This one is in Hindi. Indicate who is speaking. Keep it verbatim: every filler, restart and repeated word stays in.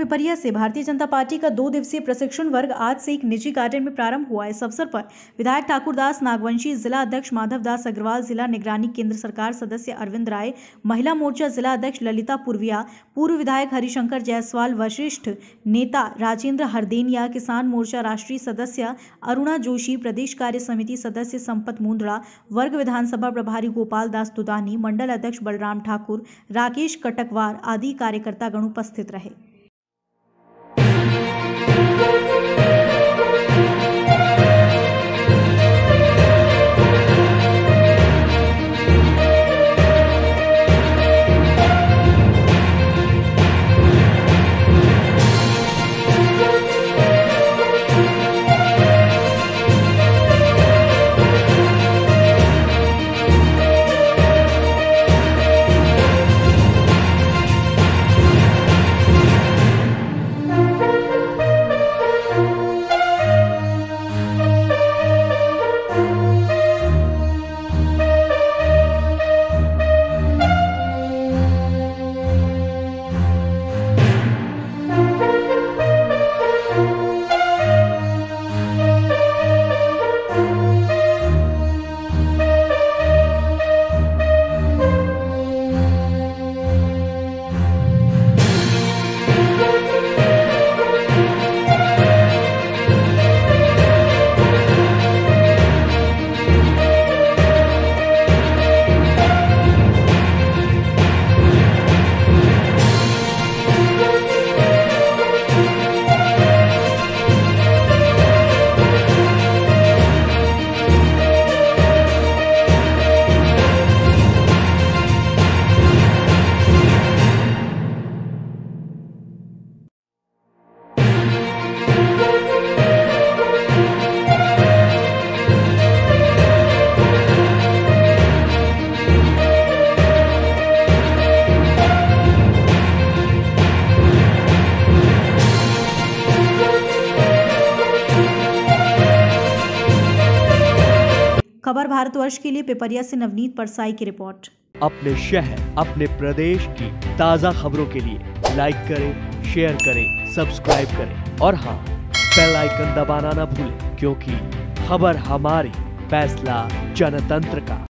Speaker 1: पिपरिया से भारतीय जनता पार्टी का दो दिवसीय प्रशिक्षण वर्ग आज से एक निजी गार्डन में प्रारंभ हुआ। इस अवसर पर विधायक ठाकुरदास नागवंशी, जिला अध्यक्ष माधव दास अग्रवाल, जिला निगरानी केंद्र सरकार सदस्य अरविंद राय, महिला मोर्चा जिला अध्यक्ष ललिता पुरविया, पूर्व विधायक हरिशंकर जायसवाल, वरिष्ठ नेता राजेंद्र हरदेनिया, किसान मोर्चा राष्ट्रीय सदस्य अरुणा जोशी, प्रदेश कार्य समिति सदस्य संपत मुंदड़ा, वर्ग विधानसभा प्रभारी गोपाल दास दुदानी, मंडल अध्यक्ष बलराम ठाकुर, राकेश कटकवार आदि कार्यकर्ता गण उपस्थित रहे। खबर भारतवर्ष के लिए पिपरिया से नवनीत परसाई की रिपोर्ट।
Speaker 2: अपने शहर, अपने प्रदेश की ताज़ा खबरों के लिए लाइक करें, शेयर करें, सब्सक्राइब करें और हाँ, बेल आइकन दबाना ना भूलें, क्योंकि खबर हमारी, फैसला जनतंत्र का।